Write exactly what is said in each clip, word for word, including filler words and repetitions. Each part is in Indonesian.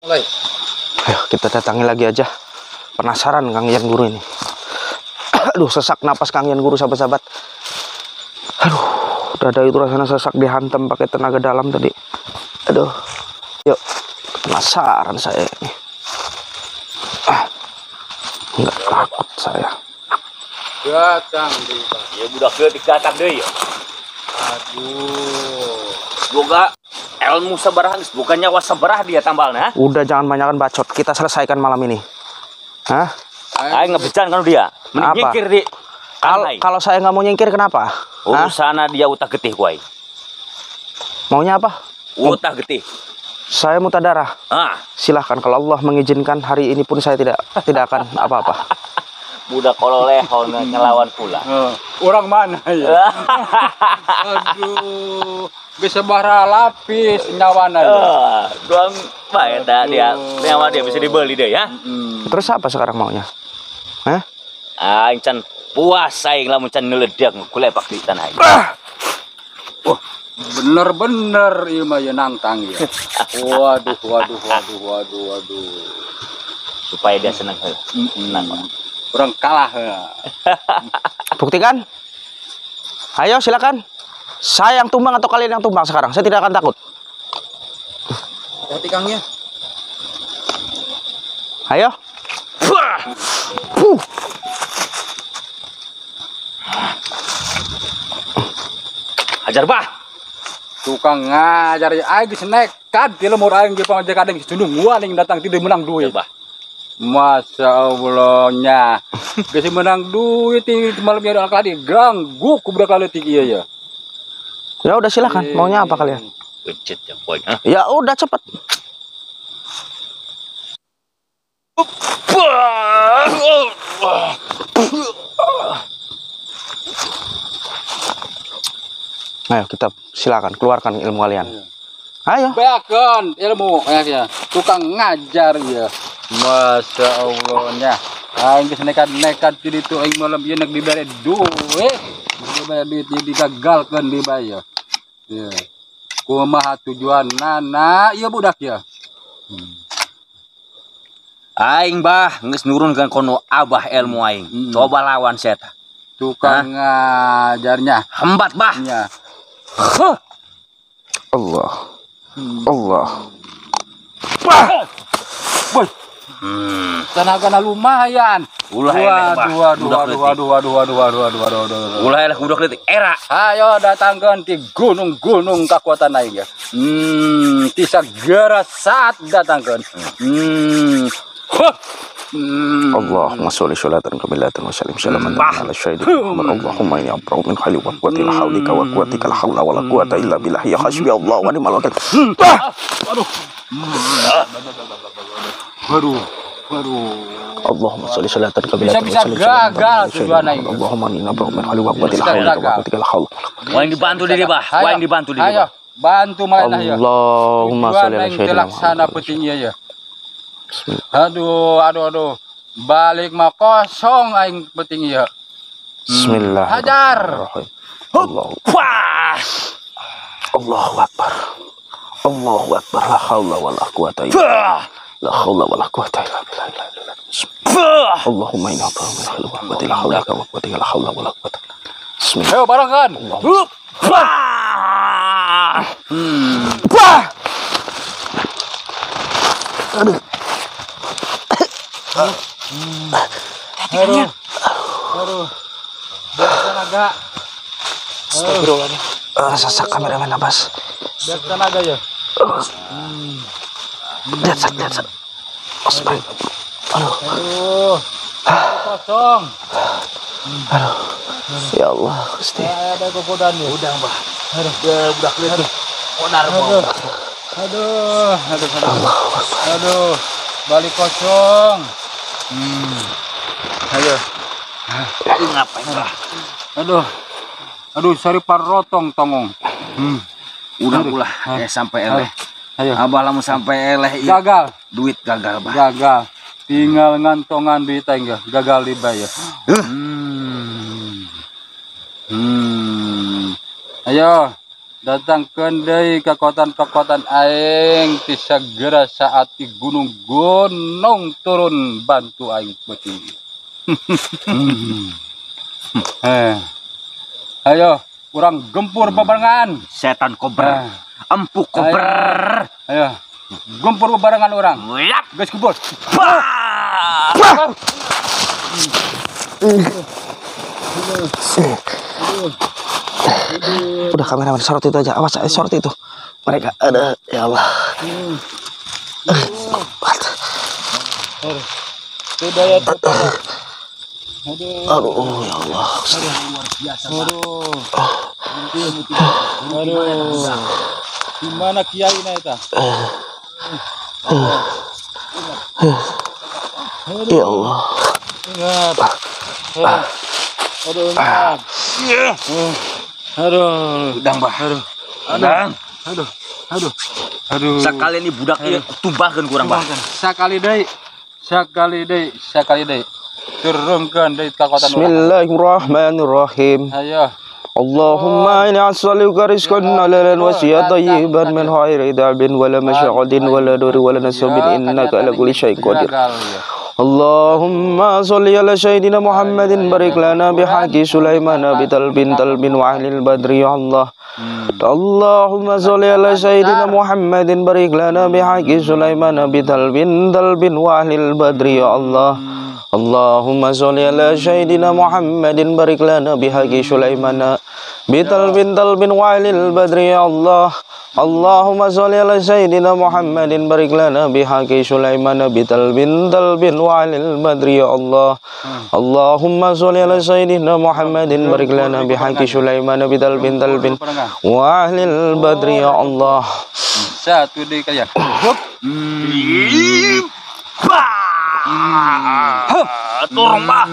Ayo kita datangi lagi aja. Penasaran Kang Yan Guru ini. Aduh, sesak napas Kang Yan Guru, sahabat-sahabat. Aduh, dada itu rasanya sesak, dihantam pakai tenaga dalam tadi. Aduh, yuk, penasaran saya ini. Ah, nggak takut saya. Datang deh, ya budak ke datang deh ya. Aduh, Boga ilmu sabarah bukannya wasabarah dia tambalnya. Udah, jangan banyakkan bacot. Kita selesaikan malam ini. Hah? Ayo ngebecan kan dia. Apa? Menyingkir di. Kal kalau saya nggak mau nyingkir, kenapa? Urusana dia utah getih kuai. Maunya apa? Utah getih. Saya mutadara. Ah, silahkan, kalau Allah mengizinkan hari ini pun saya tidak tidak akan apa-apa. budak kololehon ngelawan pula. uh, orang mana ya? Aduh, bisa bara lapis nyawana ya. Uh, doang baik dah dia. Nyawa dia bisa dibeli deh ya. Hmm. Terus apa sekarang maunya? Hah? Ah, can puas aing lamun can ngeledak kulepak di tanah aing. Wah, bener-bener ieu mah ya nantang ya. Waduh, waduh, waduh, waduh, waduh. Supaya dia senang heula. Senang. Kurang kalah ya. Buktikan. Ayo silakan. Saya yang tumbang atau kalian yang tumbang sekarang? Saya tidak akan takut. Hati Kangnya. Ayo. Uh. Hajar bah. Tukang ngajar ya aing geus nekat di lemur aing ge pangajar kadang sundung waling datang tidak menang duit. Bah. Masya Allahnya. Geus menang duit di malam ya anak ladi ganggu ku budak laletik ieu ya. Ya udah silakan. Maunya apa kalian? Becet ya poin. Hah? Ya udah cepet. Ayo kita silakan keluarkan ilmu kalian. Ayo. Beakeun ilmu ya. Tukang ngajar ya. Masya Allahnya. Aing geus nekat-nekat di ditu aing malam ieu nek dibere duit. Dibere duit ieu digagalkeun di bae ya. Ya. Kumaha tujuanna ieu budak ya. Hmm. Aing bah geus nurunkeun kono abah ilmu aing. Hmm. Coba lawan saya tah. Tukang ngajarnya. Hembat bah. Ya. Huh. Allah. Allah. Wah. Boy. Hmm. Tenagana lumayan. Ulah eleh bah. Waduh, waduh, waduh, waduh, waduh, waduh, waduh, waduh, waduh. Ulah eleh budak leutik era. Ayo datangkan ti gunung-gunung kekuatan aing ya. Hmm, ti sagara saat datangkan. Hmm. Huh. Hmm. Allahumma sholli sholatan kamilatan wa sallim salaman ala sayyidina Muhammad. Allahumma inni a'udzu min khali wa quwwati la haulika wa quwwatika la haula wa la quwwata illa billah. Ya hasbi Allah wa ni'mal wakil. Aduh. Waduh. Waduh. Allahumma sholli sholatan kamilatan wa Bisa-bisa sallim gagal tujuan aing. Allahumma inni a'udzu min khali wa quwwati la haulika wa quwwatika la haula. Waing dibantu dia bah. Waing dibantu dia. Ayo, bantu mana ya. Allahumma sholli ala sayyidina laksana pentingnya ya. Aduh, aduh, aduh. Balik mah kosong aing penting ya. Bismillah. Hajar. Allah. Wah. Allahu akbar. Allahu akbar. La haula wala quwata illa la haula wala quwata illa billah. Allahumma inna a'udzu min khali wa quwwati la haula wa quwwata illa la haula wala quwata. Bismillah. Ayo barengkan. Hup. Wah. Hmm. Wah. Aduh. Hmm. Aduh. Aduh. Biar tenaga. Astagfirullahaladzim. Uh, sesak kameramen nafas. Biar tenaga ya. Hmm. Lihat sak, lihat sak. Osman. Aduh. Aduh. Kosong. Aduh. Ya Allah, Gusti. Ada kegodan nih. Udah, Mbah. Aduh. Ya budak leutik. Onar Aduh. mau. Aduh. Aduh. Aduh. Allah. Aduh. Balik kosong. Hmm. Ayo. Ngapain, Mbah? Aduh. Aduh, sari parotong tongong. Hmm. Udah Aduh. ulah eh sampai eleh. Ayo. Abah lamun sampai eleh ieu Gagal. duit gagal, Bah. Gagal. Tinggal ngantongan duit aja. Gagal dibayar. Hmm. Hmm. Ayo. datangkan deui kekuatan-kekuatan aing ti segera saat di gunung-gunung turun bantu aing peuting. hmm. eh. Ayo, urang gempur bebarengan. Setan kober. Empuk kober. Ayo. Gempur bebarengan orang. Yap. Guys gempur. Udah kameramen sorot itu aja. Awas, eh, sorot itu. Mereka ada, ya Allah. Sudah ya. Aduh, aduh, ya Allah. Aduh. Aduh. Gimana kiai na eta? Ya Allah. Ingat. Aduh, ingat. Aduh. Udang bah. Aduh. Udang. Aduh. Aduh. Aduh. Sekali ini budak ieu tumbahkeun kurang bah. Sakali deui. Sakali deui, sakali deui. Turunkan deui kekuatan. Bismillahirrahmanirrahim. Ayo. Allahumma inni as'aluka rizqan halalan wa siyatan tayyiban min ghairi da'bin wala masyaqatin wala duri wala nasabin innaka ala kulli syai'in qadir. Allahumma sholli ala sayyidina Muhammadin barik lana bihaqqi Sulaiman bitalbin talbin wa ahlil badri ya Allah. Allahumma sholli ala sayyidina Muhammadin barik lana bihaqqi Sulaiman bitalbin talbin wa ahlil badri ya Allah. Allahumma sholli ala sayyidina Muhammadin barik lana bihaqqi Sulaiman bitalbin talbin wa ahlil badri ya Allah. Allahumma sholli ala sayyidina Muhammadin barik lana bihaqqi Sulaiman bitalbin talbin wa ahlil badri ya Allah. Allahumma sholli ala sayyidina Muhammadin barik lana bihaqqi Sulaiman bitalbin talbin wa ahlil badri ya Allah. Satu deui kalian. Hup. Turun bah.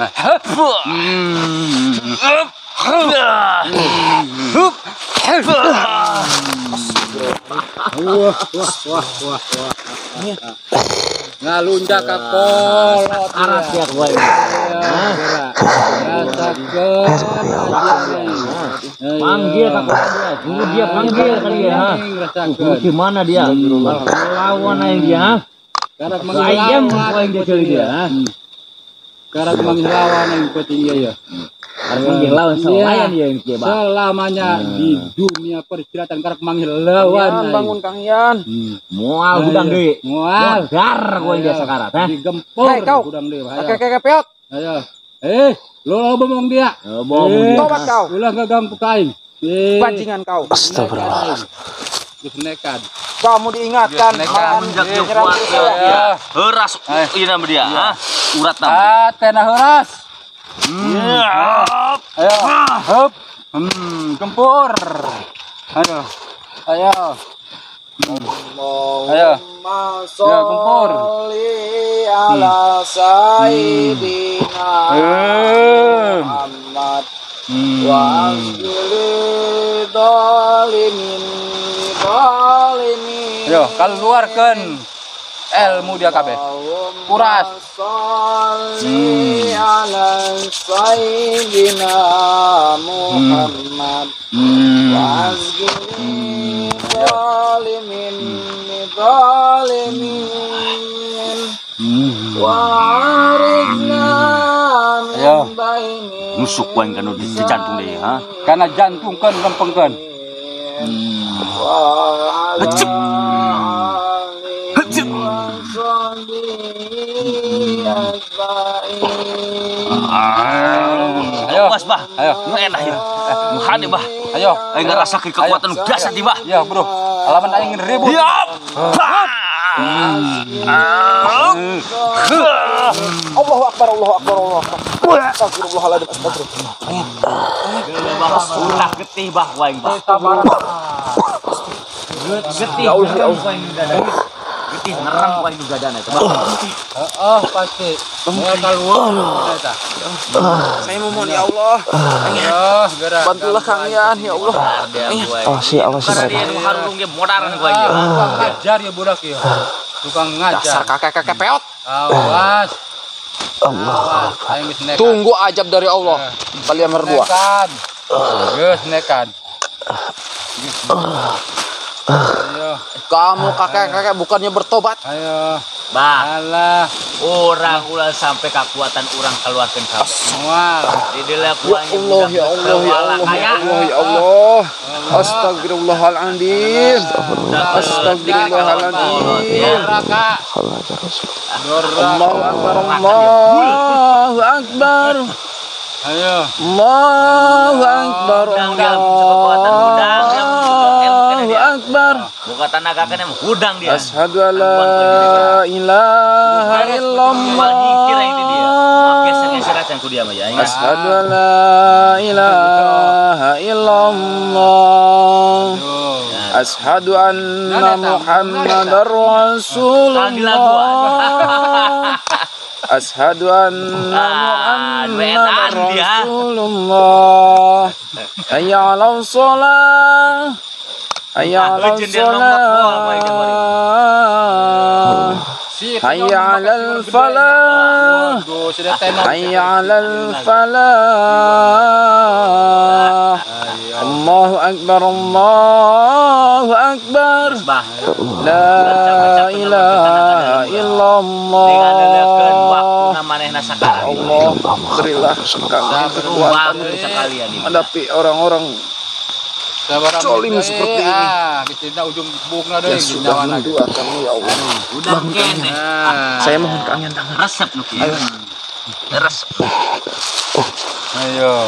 Wah, wah, wah, wah, wah. Ngalunjak ka kolot. Aras ya gua. Rasakeun Panggil kakak dia, suruh dia panggil kali ya. Rasakeun. Gimana dia? Lawan aja dia, ha? Karak Ayam manglawan poin dia cari dia, ha? Karak manglawan yang penting ya. Karena panggil lawan selayan dia yang dia, Bang. Selamanya di dunia persilatan karak manggil lawan. Bangun Kang Yan. Mual gudang deui. Mual. Gar gua dia sekarang, ha? Digempur Hei, kau. gudang deui. Oke, oke, peot. Ayo. Eh, lo bomong dia. Bom Eh, Tobat kau. ulah ngeganggu kain. Eh, Bajingan kau. Astagfirullah. Terus nekat. Kamu diingatkan Yes, makan Menjak dia menyerang kuat kita. Ya. Heras ieu nama dia, ha? Urat nama. Ah, tena heras. Ya. Ayo. Hop. Hmm, gempur. Ayo. Ayo. Ayo. Ya, gempur. Ala sayyidina Eh. Muhammad Hmm. wa azli dalimin dalimin. Ayo, keluarkan ilmu dia kabeh. Kuras. Sholli ala sayyidina Muhammad Hmm. wa azli dalimin dalimin wa arifna Ayo. min baini Nusuk wae kan di jantung dia, ha? Karena jantung kan lempengkan. wa ala Hecep. alihi Hecep. wa sahbihi ajmain. Ayo. Awas bah. Ayo. Nu enak ya. Nu hade bah. Ayo. Aing ngerasakeun kekuatan nu dahsyat di bah. Ya, Bro. Alaman aing ribut. Ya. Allahu Akbar, Allahu Akbar, Allahu Akbar. Astagfirullahaladzim, astagfirullah. Ulah getih bah waing bah. Getih. Ya Allah, ya Allah. Getih ngerang waing nu gadana eta bah. Oh, pasti. Mau keluar. Eta. Saya memohon ya Allah. Oh, gerak. Bantulah Kang Yan, ya Allah. Oh, sih, Allah sih. Karena dia nu harurung ge modaran waing ya. Tukang ngajar ya budak ya. Tukang Dasar ngajar. kakek-kakek peot. Awas. Allah. Awas. Aing geus nekat. Tunggu ajab dari Allah. Kalian berdua. Nekat. Geus nekat. Ayo. Kamu kakek-kakek bukannya bertobat? Ayo. Bah, Alah. orang ulah sampai kekuatan orang keluarkan kamu. Semua. Didilah Ya kuangnya Allah, ya Allah, ya Allah, ya Allah, ya Allah. Astagfirullahaladzim. Astagfirullahaladzim. Neraka. Allahu Akbar, Allahu Akbar. Ayo. Allahu Akbar, Udang dia bisa kekuatan udang dia ilmu kena Allahu dia. Akbar. Bukan tenaga kena hudang dia. Ashhadu an la ilaha illallah. Kira ini dia. Geser-geser aja ku dia mah ya. Ingat. Ashhadu an la ilaha illallah. Ashhadu anna Muhammadar Rasulullah. Ashhadu anna Muhammadar Rasulullah. Hayya 'alal shalah. Hayya 'alal shalah. Hayya 'alal falah. Hayya 'alal falah. Allahu akbar, Allahu akbar. La ilaha illallah. Allah, berilah kami kekuatan menghadapi orang-orang zolim seperti ini. Kita ujung bukna deh. Yang sudah menduakan ya Allah. Udah kene. Saya mohon keangin tangan. Resep nu kieu. Resep. Ayo.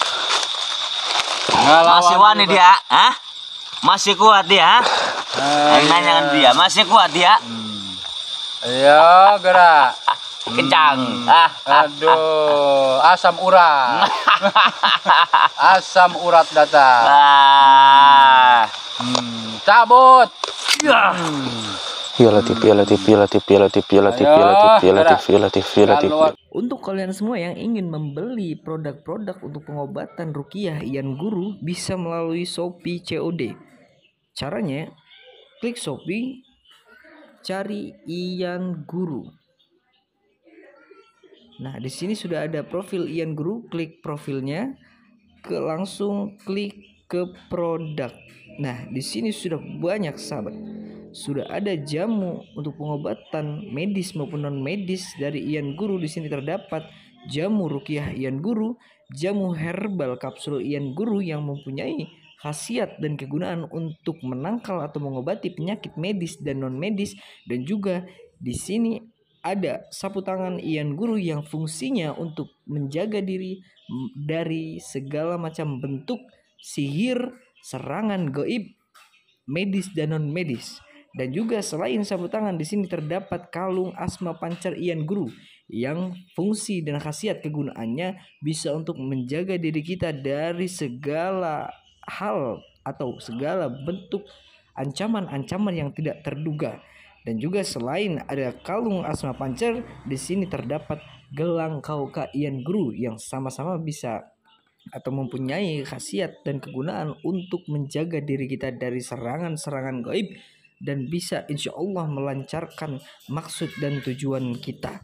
Masih wani dia, ah? Masih kuat dia, ah? Ayo nanyakan dia, masih kuat dia? Ayo, gerak. Kencang. Ah, aduh, asam urat. Asam urat datang. Ah. Hmm, cabut. Ya. Ya Latif, ya Latif, ya Latif, ya Latif, ya Latif, ya Latif, ya Latif, ya Latif, ya Latif. Untuk kalian semua yang ingin membeli produk-produk untuk pengobatan ruqyah Ian Guru bisa melalui Shopee C O D. Caranya, klik Shopee, cari Ian Guru. Nah, di sini sudah ada profil Ian Guru, klik profilnya, ke langsung klik ke produk. Nah, di sini sudah banyak sahabat. Sudah ada jamu untuk pengobatan medis maupun non medis dari Ian Guru. Di sini terdapat jamu ruqyah Ian Guru, jamu herbal kapsul Ian Guru yang mempunyai khasiat dan kegunaan untuk menangkal atau mengobati penyakit medis dan non medis, dan juga di sini ada sapu tangan Ian Guru yang fungsinya untuk menjaga diri dari segala macam bentuk sihir, serangan gaib, medis dan non medis. Dan juga selain sapu tangan, di sini terdapat kalung Asma Pancar Ian Guru yang fungsi dan khasiat kegunaannya bisa untuk menjaga diri kita dari segala hal atau segala bentuk ancaman-ancaman yang tidak terduga. Dan juga selain ada kalung Asma Pancar, di sini terdapat gelang Kauka Ian Guru yang sama-sama bisa atau mempunyai khasiat dan kegunaan untuk menjaga diri kita dari serangan-serangan gaib dan bisa insya Allah melancarkan maksud dan tujuan kita.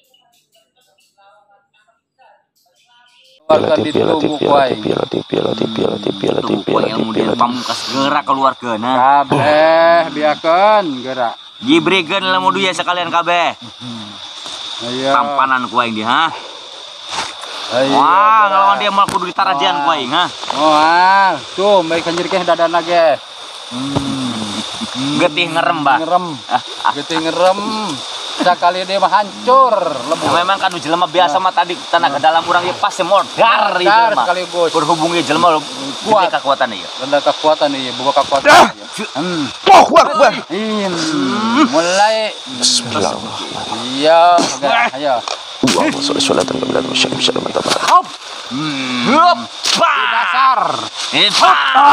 Keluarkan di tubuh kuai. Yang kemudian pamungkas gerak keluarga. Kabeh biarkan gerak. Jibrikan lamu dia sekalian kabeh. Ayo. Tampanan kuaing dia, ha? Ayo. Wah, ngelawan dia mah kudu ditarajian kuaing, ha? Oh, tuh baik kanjir keh dadan lagi. Hmm. Getih ngerem, Bah. Ngerem. Getih ngerem. Sekali dia mah hancur. Nah, memang kan jelema biasa mah tadi tenaga dalam orang ieu pasti modar ieu jelema. Sekaligus. Berhubungi jelema kuat kekuatan ieu. Rendah kekuatan ieu, buka kekuatan. Hmm. Allahu Akbar. In. Mulai. Bismillahirrahmanirrahim. Iya, ayo. Allahumma sholli sholatan qabla al-musyrik syarra man tabara. Hop. Hop. Dasar. Itu.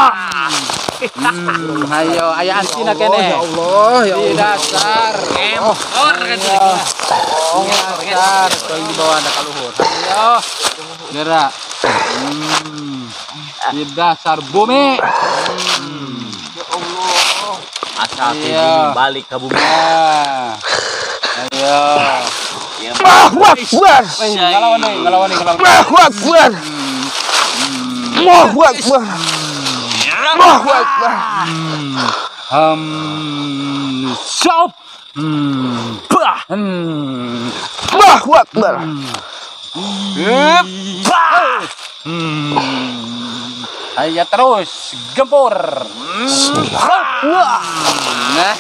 Hmm, ayo, aya antina kene. Ya Allah, ya Di Allah. dasar. Empor gitu. Oh, dasar. Kalau di bawah ada kaluhur. Ayo. Gerak. Hmm. Di dasar bumi. Hmm. Ya Allah. Asal Iya. bumi balik ke bumi. Ah. Ayo. Allahu Akbar. Eh, ngelawan nih, ngelawan nih, ngelawan. Allahu Akbar. Allahu Akbar. Ya. sekarang. Allahu Akbar. Hmm. Sop. Hmm. Bah. Hmm. Allahu Akbar. Bah. Hmm. Ayo terus gempur. Bismillah. Nah.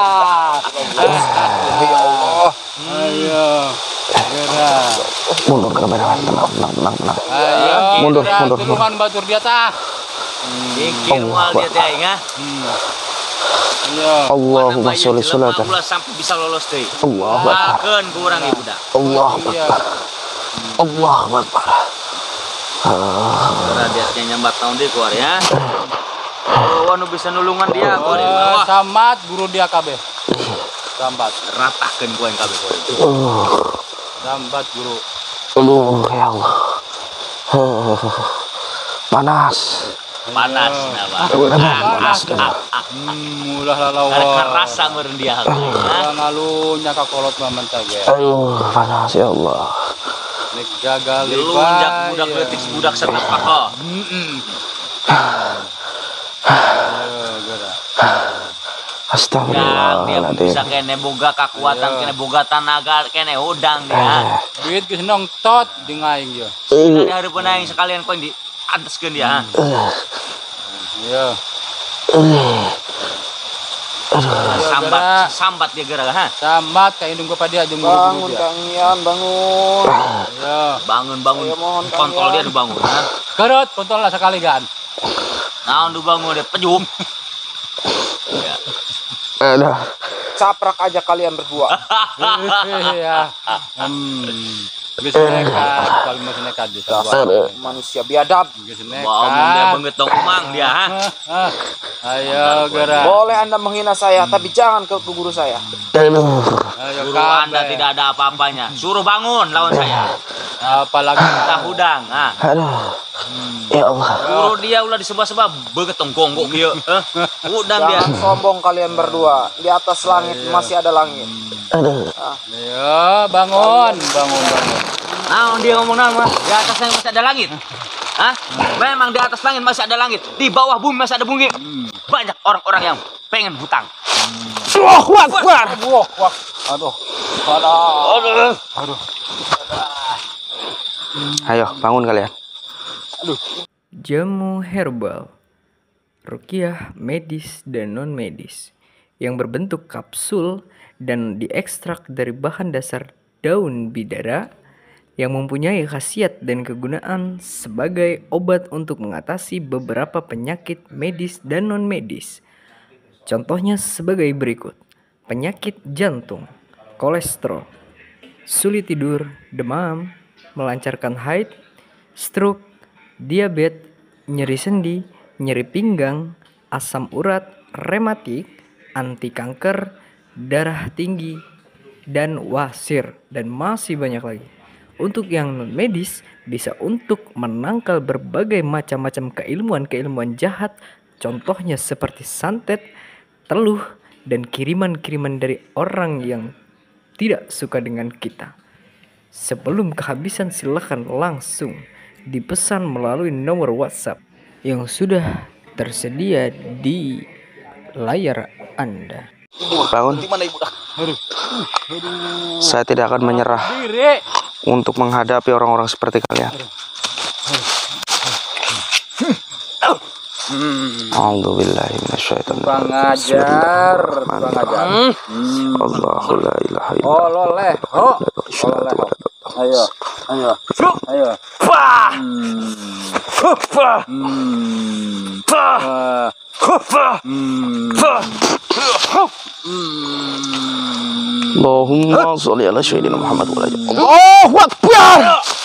Ya Allah. Ayo. Gerak. Mundur ke belakang. Tenang, tenang, tenang, tenang. Ayo. Mundur, gerak. mundur, Turunkan batur dia tah. Dikir mual dia teh ingat. Ayo. Allahumma sholli sholatan. Sampai bisa lolos teh. Allahu Akbar. Akan kurang ibu dah. Allahu Iya. Akbar. Allahu Akbar. Karena dia nyambat tahun dia keluar ya. Oh, anu bisa nulungan dia keluar di Eh, bawah. Sambat guru dia kabeh. Sambat. Ratakan gua yang kabeh keluar. Uh, Sambat guru. Aduh, ya Allah. Panas. Panas nah, Pak. Panas. Hmm, ulah lalawa. Karena rasa meureun dia. Ulah ngalunya ka kolot maman tage. Aduh, panas ya Allah. Nek gagal Dilunjak budak leutik budak sareng pakok. Heeh. Ayo, gerak. Yang dia Astagfirullahaladzim. bisa kene boga kekuatan, kene boga tenaga, kene udang dia. Duit geus nong tot jeung aing ieu. Sehingga di hareupeun aing sekalian koin di ataskeun dia. Iya. Sambat sambat dia gerak ha. Sambat ka indung ka dia jeung guru dia. Kang Ian, bangun. Iya. Bangun bangun kontrol dia nu bangun ha. Garut kontol lah sekali kan. Naon nu bangun dia pejum. Aduh. Caprak aja kalian berdua. Iya. Hmm. Geus nekat, paling masih nekat di Aduh. Manusia biadab. Geus Wah, omong dia nekat. banget dong umang dia ha. Ah, ayo gerak. Boleh Anda menghina saya, tapi jangan ke ke guru saya. Aduh. Ayo Guru Anda tidak ada apa-apanya. Suruh bangun lawan saya. apalagi Tah udang. Ah. Aduh. Ya Allah. Guru dia ulah di sebelah-sebelah beget tong gonggok kieu. Heh. Udang dia. Jangan sombong kalian berdua. Di atas langit masih ada langit. Aduh. ayo bangun, bangun, bangun. Nah, dia ngomong nama di atas langit masih ada langit. Hah? Memang di atas langit masih ada langit, di bawah bumi masih ada bumi. Banyak orang-orang yang pengen hutang. Allahu Akbar. Wah, wah, aduh, aduh, aduh. Ayo, bangun kalian. Jamu herbal, ruqyah medis dan non medis yang berbentuk kapsul dan diekstrak dari bahan dasar daun bidara yang mempunyai khasiat dan kegunaan sebagai obat untuk mengatasi beberapa penyakit medis dan non medis. Contohnya sebagai berikut: penyakit jantung, kolesterol, sulit tidur, demam, melancarkan haid, stroke, diabetes, nyeri sendi, nyeri pinggang, asam urat, rematik, anti kanker, darah tinggi, dan wasir, dan masih banyak lagi. Untuk yang non medis bisa untuk menangkal berbagai macam-macam keilmuan-keilmuan jahat, contohnya seperti santet, teluh, dan kiriman-kiriman dari orang yang tidak suka dengan kita. Sebelum kehabisan silakan langsung dipesan melalui nomor WhatsApp yang sudah tersedia di layar Anda. Bangun. Saya tidak akan menyerah Diri. untuk menghadapi orang-orang seperti kalian. A'udzubillahi minasyaitonir Bang rajim. ajar, bang ajar. Allahu la ilaha Oh, illallah. loleh. Oh, loleh. Ayo, ayo, ayo. Pah! Hmm. Pah! Hmm. Pah! Ah. Pah! Hmm. Pah! Allahumma sholli ala sayyidina Muhammad wa ala alihi. Allahu Akbar.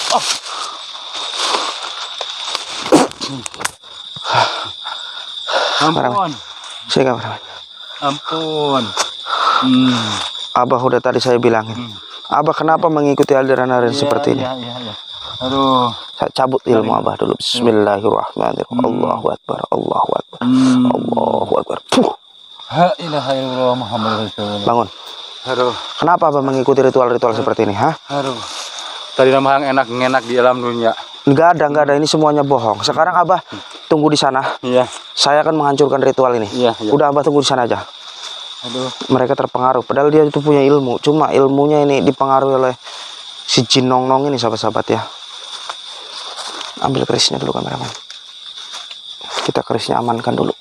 Ampun, Saya nggak ampun. Hmm. Abah udah tadi saya bilangin. Abah kenapa mengikuti aliran-aliran seperti ini? Iya, iya, iya. Aduh. Saya cabut ilmu Abah dulu. Bismillahirrahmanirrahim. Allahu Akbar. Allahu Akbar. Hmm. Allahu Akbar. Puh. La ilaha illallah Muhammad Rasulullah. Bangun. Aduh, Kenapa Abah mengikuti ritual-ritual seperti ini? Hah? aduh. Tadi nama yang enak-enak di alam dunia. Enggak ada, enggak ada. Ini semuanya bohong. Sekarang Abah tunggu di sana. Iya. Saya akan menghancurkan ritual ini. Iya, iya. Udah Abah tunggu di sana aja. Aduh. Mereka terpengaruh. Padahal dia itu punya ilmu. Cuma ilmunya ini dipengaruhi oleh si jin nong-nong ini, sahabat-sahabat ya. Ambil kerisnya dulu kameramen. Kita kerisnya amankan dulu.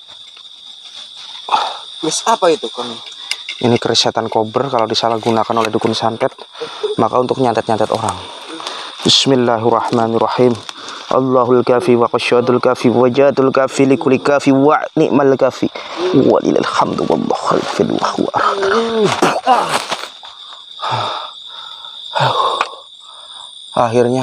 Wis apa itu Kang? Ini keris setan kober kalau disalahgunakan oleh dukun santet, maka untuk nyantet-nyantet orang. Bismillahirrahmanirrahim. Allahul kafi wa qasyadul kafi wa jadul kafi likuli kafi wa ni'mal kafi walilal hamdu wallahu khalfil wahwa. Akhirnya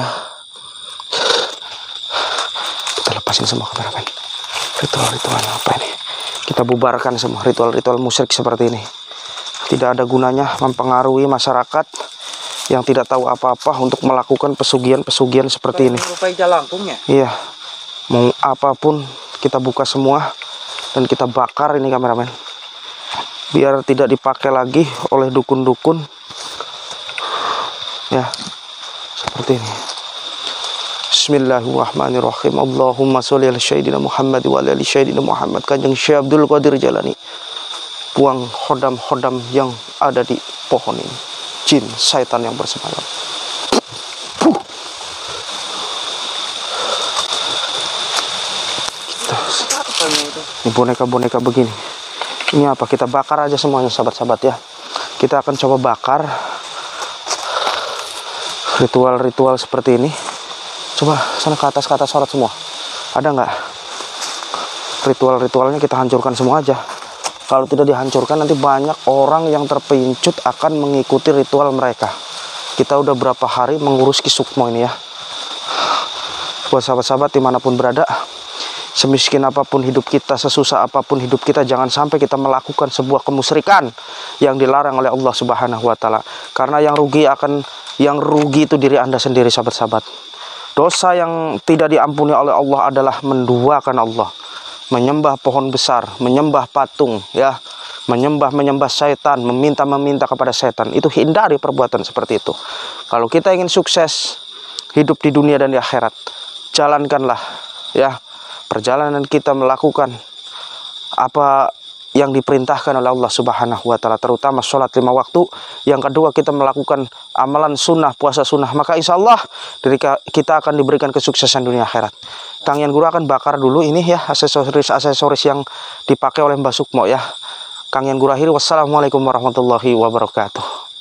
kita lepasin semua kameramen. Ritual-ritual apa ini? Kita bubarkan semua ritual-ritual musyrik seperti ini. Tidak ada gunanya mempengaruhi masyarakat yang tidak tahu apa-apa untuk melakukan pesugihan-pesugihan seperti ini. Merupai jalangkungnya. Iya, mau apapun kita buka semua dan kita bakar ini kameramen, biar tidak dipakai lagi oleh dukun-dukun. Ya, seperti ini. Bismillahirrahmanirrahim. Allahumma sholli ala sayyidina Muhammad wa ala ali sayyidina Muhammad. Kanjeng Syekh Abdul Qadir Jalani, buang hodam-hodam yang ada di pohon ini, jin, syaitan yang bersemayam. Ini boneka-boneka begini. Ini apa? Kita bakar aja semuanya sahabat-sahabat ya. Kita akan coba bakar ritual-ritual seperti ini. Coba sana ke atas, ke atas sholat semua. Ada nggak? Ritual-ritualnya kita hancurkan semua aja. Kalau tidak dihancurkan nanti banyak orang yang terpincut akan mengikuti ritual mereka. Kita udah berapa hari mengurus Ki Sukmo ini ya. Buat sahabat-sahabat dimanapun berada, semiskin apapun hidup kita, sesusah apapun hidup kita, jangan sampai kita melakukan sebuah kemusyrikan yang dilarang oleh Allah Subhanahu wa taala. Karena yang rugi akan yang rugi itu diri Anda sendiri sahabat-sahabat. Dosa yang tidak diampuni oleh Allah adalah menduakan Allah, menyembah pohon besar, menyembah patung, ya, menyembah-menyembah setan, meminta-meminta kepada setan. Itu hindari perbuatan seperti itu. Kalau kita ingin sukses hidup di dunia dan di akhirat, jalankanlah ya perjalanan kita melakukan apa yang diperintahkan oleh Allah Subhanahu wa taala, terutama sholat lima waktu. Yang kedua, kita melakukan amalan sunnah, puasa sunnah, maka insya Allah kita akan diberikan kesuksesan dunia akhirat. Kang Yan Guru akan bakar dulu ini ya aksesoris-aksesoris yang dipakai oleh Mbah Sukmo ya. Kang Yan Guru akhiri, wassalamualaikum warahmatullahi wabarakatuh.